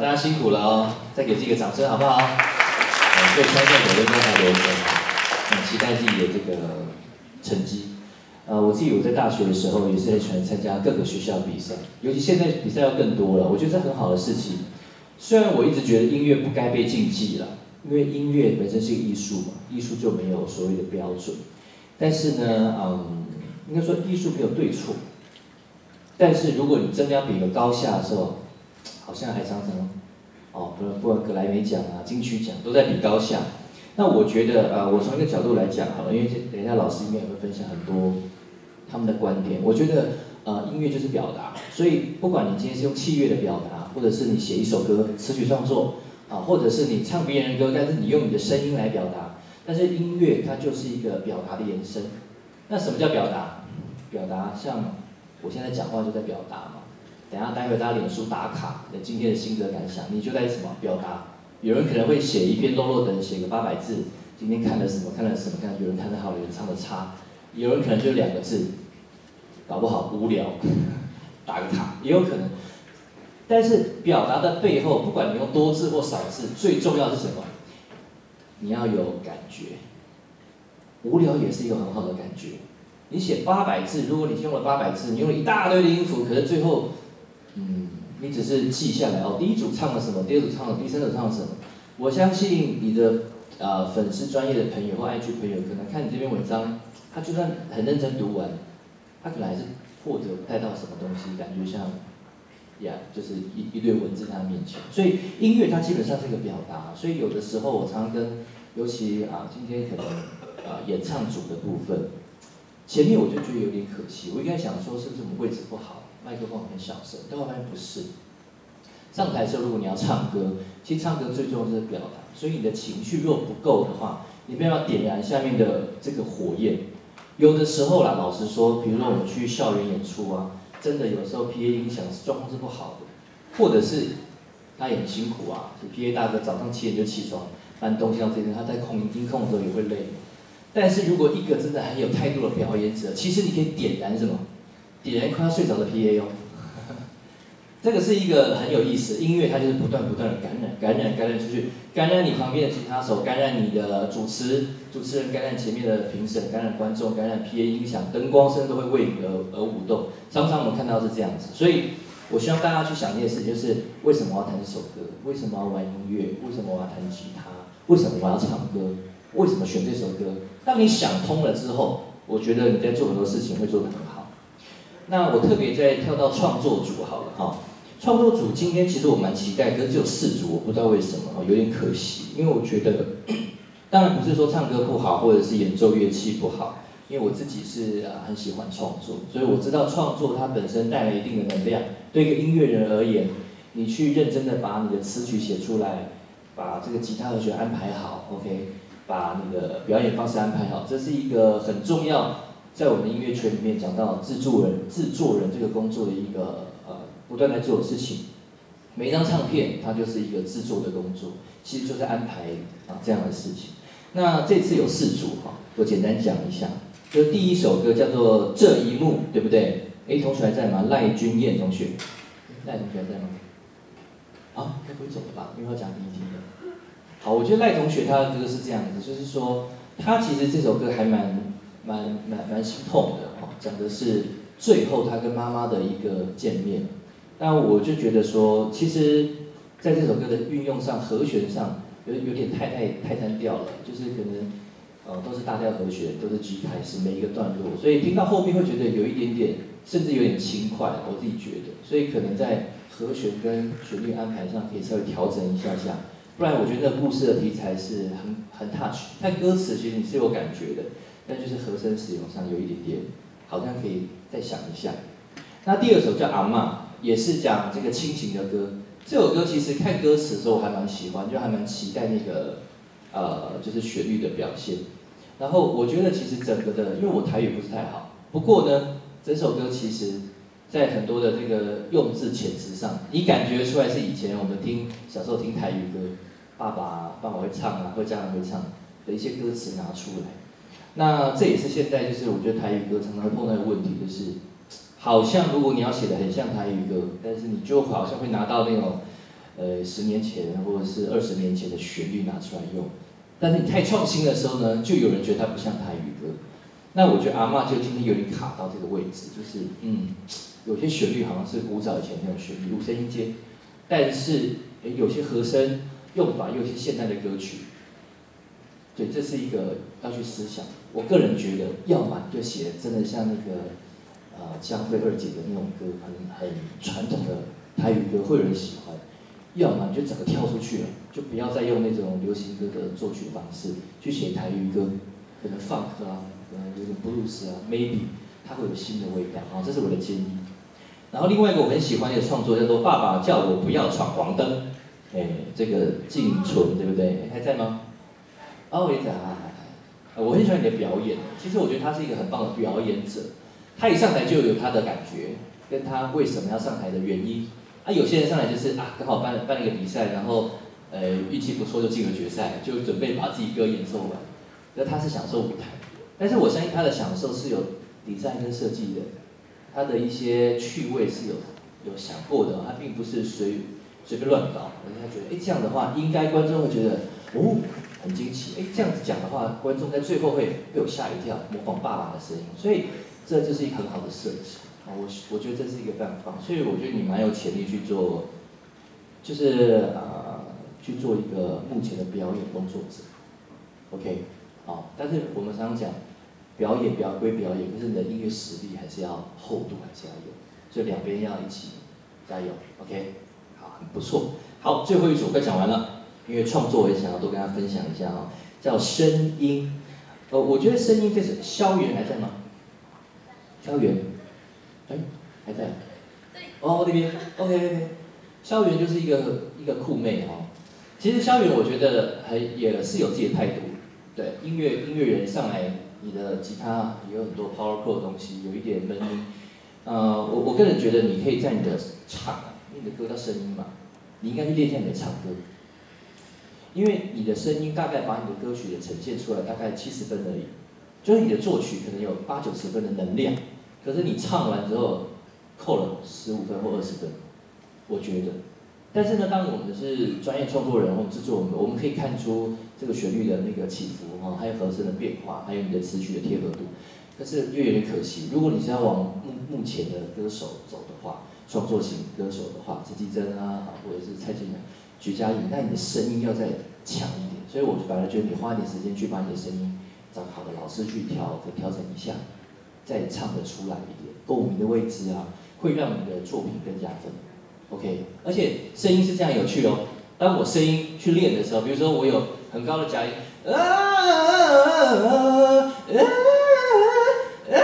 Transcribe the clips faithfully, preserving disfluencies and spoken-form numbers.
大家辛苦了哦，再给自己一个掌声好不好？呃，对参赛者应该还留着，很期待自己的这个成绩。呃，我自己我在大学的时候也是很喜欢参加各个学校比赛，尤其现在比赛要更多了，我觉得这很好的事情。虽然我一直觉得音乐不该被禁忌了，因为音乐本身是一个艺术嘛，艺术就没有所谓的标准。但是呢，嗯，应该说艺术没有对错。但是如果你真的要比个高下的时候，好像还常常，哦，不不管格莱美奖啊、金曲奖都在比高下。那我觉得，呃，我从一个角度来讲好了，因为等一下老师应该也会分享很多他们的观点。我觉得，呃，音乐就是表达，所以不管你今天是用器乐的表达，或者是你写一首歌词曲创作，啊，或者是你唱别人的歌，但是你用你的声音来表达，但是音乐它就是一个表达的延伸。那什么叫表达？表达像我现在讲话就在表达嘛。等一下待会大家脸书打卡的今天的心得感想，你就在什么表达？有人可能会写一篇落落的，写个八百字，今天看了什么，看了什么，看有人看得好，有人唱得差，有人可能就两个字，搞不好无聊，打个卡，也有可能。但是表达的背后，不管你用多字或少字，最重要是什么？你要有感觉。无聊也是一个很好的感觉。你写八百字，如果你用了八百字，你用了一大堆的音符，可是最后，嗯，你只是记下来哦，第一组唱了什么，第二组唱了，第三组唱了什么。我相信你的呃粉丝专业的朋友或 I G 朋友，可能看你这篇文章，他就算很认真读完，他可能还是获得不太到什么东西，感觉像，呀，就是一一堆文字在他面前。所以音乐它基本上是一个表达，所以有的时候我常常跟，尤其啊今天可能啊演唱组的部分。前面我就觉得有点可惜，我应该想说是不是我们位置不好，麦克风很小声，但我发现不是。上台的时候，如果你要唱歌，其实唱歌最重要就是表达，所以你的情绪若不够的话，你没有办法点燃下面的这个火焰。有的时候啦，老实说，比如说我们去校园演出啊，真的有时候 P A 音响状况是不好的，或者是他也很辛苦啊，就 P A 大哥早上七点就起床搬东西到这边，他在控音控的时候也会累。但是如果一个真的很有态度的表演者，其实你可以点燃什么？点燃快要睡着的 P A 哦。这个是一个很有意思，音乐它就是不断不断的感染，感染感染出去，感染你旁边的吉他手，感染你的主持主持人，感染前面的评审，感染观众，感染 P A 音响，灯光声都会为你而而舞动。常常我们看到是这样子，所以我希望大家去想一件事，就是为什么我要弹这首歌？为什么我要玩音乐？为什么我要弹吉他？为什么我要唱歌？为什么选这首歌？当你想通了之后，我觉得你在做很多事情会做得很好。那我特别再跳到创作组好了哈，创作组今天其实我蛮期待，可是只有四组，我不知道为什么，有点可惜。因为我觉得，当然不是说唱歌不好，或者是演奏乐器不好，因为我自己是很喜欢创作，所以我知道创作它本身带来一定的能量。对一个音乐人而言，你去认真的把你的词曲写出来，把这个吉他和弦安排好 ，OK。把你的表演方式安排好，这是一个很重要，在我们音乐圈里面讲到制作人、制作人这个工作的一个呃不断在做的事情。每一张唱片它就是一个制作的工作，其实就是安排啊这样的事情。那这次有四组哈，我简单讲一下，就第一首歌叫做《这一幕》，对不对？哎，同学还在吗？赖君燕同学，赖同学还在吗？啊，该不会走了吧？因为要讲第一题的。好，我觉得赖同学他的歌是这样子，就是说他其实这首歌还蛮蛮蛮蛮心痛的哦，讲的是最后他跟妈妈的一个见面。但我就觉得说，其实在这首歌的运用上，和弦上有有点太太太单调了，就是可能呃都是大调和弦，都是 G 开始每一个段落，所以听到后面会觉得有一点点，甚至有点轻快，我自己觉得，所以可能在和弦跟旋律安排上可以稍微调整一下下。不然我觉得那个故事的题材是很很 touch， 但歌词其实你是有感觉的，但就是和声使用上有一点点，好像可以再想一下。那第二首叫《阿嬷》，也是讲这个亲情的歌。这首歌其实看歌词的时候我还蛮喜欢，就还蛮期待那个呃就是旋律的表现。然后我觉得其实整个的，因为我台语不是太好，不过呢，整首歌其实在很多的这个用字遣词上，你感觉出来是以前我们听小时候听台语歌。爸爸爸爸会唱啊，或家人会唱的一些歌词拿出来，那这也是现在就是我觉得台语歌常常会碰到的问题，就是好像如果你要写的很像台语歌，但是你就好像会拿到那种呃十年前或者是二十年前的旋律拿出来用。但是你太创新的时候呢，就有人觉得它不像台语歌。那我觉得阿嬷就今天有点卡到这个位置，就是嗯，有些旋律好像是古早以前那种旋律，五声音阶，但是有些和声用法又有一些现代的歌曲。对，这是一个要去思想。我个人觉得，要么就写真的像那个呃江蕙二姐的那种歌，很很传统的台语歌，会有人喜欢；要么就整个跳出去了，就不要再用那种流行歌的作曲方式去写台语歌，可能 funk 啊，可能有点 blues 啊 ，maybe 它会有新的味道啊，这是我的建议。然后另外一个我很喜欢的创作叫做《爸爸叫我不要闯黄灯》，哎，这个静纯对不对？还在吗？哦，也在啊。我很喜欢你的表演，其实我觉得他是一个很棒的表演者。他一上台就有他的感觉，跟他为什么要上台的原因。啊，有些人上来就是啊，刚好办办了一个比赛，然后呃运气不错就进了决赛，就准备把自己歌演奏完。那他是享受舞台，但是我相信他的享受是有 design 跟设计的，他的一些趣味是有有想过的，他并不是随随便乱搞，而且他觉得哎这样的话，应该观众会觉得哦。很惊奇，哎，这样子讲的话，观众在最后会被我吓一跳，模仿爸爸的声音，所以这就是一个很好的设计啊，我我觉得这是一个非常棒，所以我觉得你蛮有潜力去做，就是呃去做一个目前的表演工作者 ，OK， 好，但是我们常常讲，表演表归表演，可是你的音乐实力还是要厚度还是要有，所以两边要一起加油 ，OK， 好，很不错，好，最后一首快讲完了。因为创作我也想要多跟大家分享一下哈，叫声音。呃，我觉得声音这是萧元还在吗？萧元，哎，还在。哦，那边 ，OK OK。萧元就是一个一个酷妹哈。其实萧元我觉得还也是有自己的态度。对，音乐音乐人上来，你的吉他也有很多 power chord 的东西，有一点闷音。呃，我我个人觉得你可以在你的唱，因为你的歌叫声音嘛，你应该去练一下你的唱歌。因为你的声音大概把你的歌曲的呈现出来，大概七十分而已，就是你的作曲可能有八九十分的能量，可是你唱完之后扣了十五分或二十分，我觉得。但是呢，当我们是专业创作人或制作人，我们可以看出这个旋律的那个起伏哈，还有和声的变化，还有你的词曲的贴合度。但是又有点可惜，如果你是要往目目前的歌手走的话，创作型歌手的话，陈绮贞啊，或者是蔡健雅。徐佳莹，但你的声音要再强一点，所以我反而觉得你花一点时间去把你的声音找好的老师去调调整一下，再唱得出来一点，共鸣的位置啊，会让你的作品更加分。OK， 而且声音是这样有趣哦。当我声音去练的时候，比如说我有很高的假音，啊啊啊啊啊，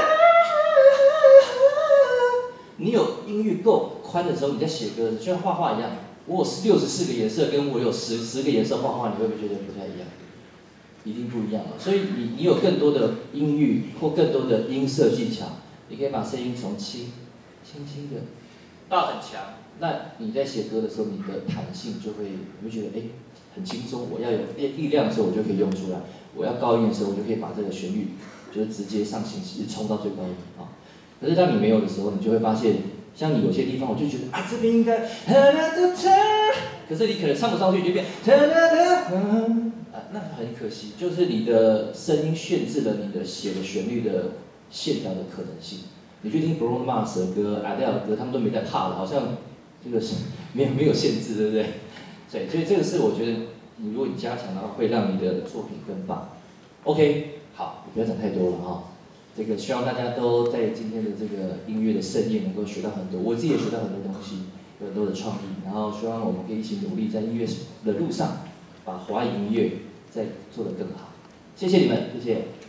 你有音域够宽的时候，你在写歌就像画画一样。我有六十四个颜色，跟我有十十个颜色画画，你会不会觉得不太一样？一定不一样嘛。所以你你有更多的音域或更多的音色技巧，你可以把声音从轻、轻轻的到很强。那你在写歌的时候，你的弹性就会，你会觉得哎很轻松。我要有力量的时候，我就可以用出来；我要高音的时候，我就可以把这个旋律就是直接上行，直接冲到最高音啊。可是当你没有的时候，你就会发现。像你有些地方，我就觉得啊，这边应该，可是你可能唱不上去，就变，啊，那很可惜，就是你的声音限制了你的写的旋律的线条的可能性。你去听 Bruno Mars 的歌、Adele 的歌，他们都没在怕的，好像这个是没有没有限制，对不对？对，所以这个是我觉得，你如果你加强的话，会让你的作品更棒。OK， 好，不要讲太多了哈。这个希望大家都在今天的这个音乐的盛宴能够学到很多，我自己也学到很多东西，有很多的创意，然后希望我们可以一起努力在音乐的路上，把华语音乐再做得更好。谢谢你们，谢谢。